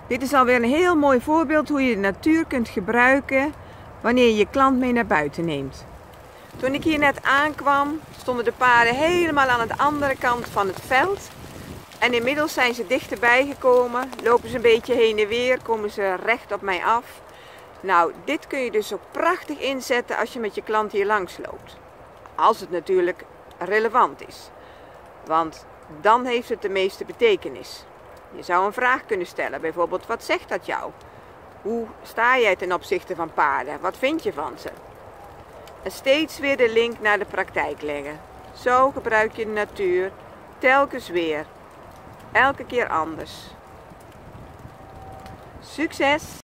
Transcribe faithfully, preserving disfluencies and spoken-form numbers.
Dit is alweer een heel mooi voorbeeld hoe je de natuur kunt gebruiken wanneer je je klant mee naar buiten neemt. Toen ik hier net aankwam, stonden de paarden helemaal aan de andere kant van het veld. En inmiddels zijn ze dichterbij gekomen, lopen ze een beetje heen en weer, komen ze recht op mij af. Nou, dit kun je dus ook prachtig inzetten als je met je klant hier langs loopt. Als het natuurlijk relevant is. Want dan heeft het de meeste betekenis. Je zou een vraag kunnen stellen, bijvoorbeeld: wat zegt dat jou? Hoe sta jij ten opzichte van paarden? Wat vind je van ze? En steeds weer de link naar de praktijk leggen. Zo gebruik je de natuur telkens weer. Elke keer anders. Succes!